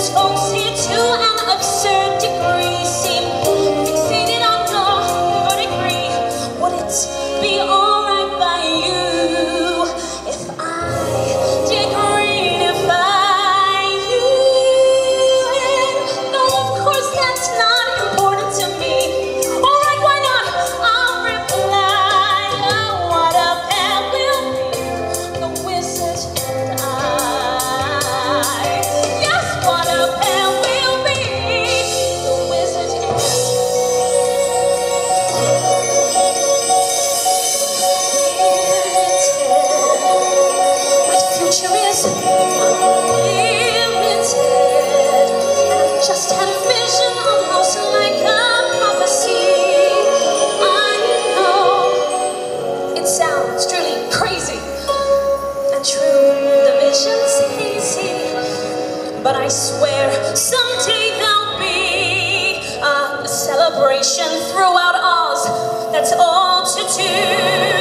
folks here to an absurd degree seem fixated on law or degree. Would it be alright by you if I degreenify you? And no, of course that's not important to me. Alright, why not? I'll reply, oh, what a pair will be, the wizard and I. Yes, what a pair will be, the wizard and I. My future is unlimited, and I've just had a vision almost like a prophecy. I know it sounds truly crazy and true, the vision's hazy, but I swear someday there'll be a celebration throughout Oz that's all to do.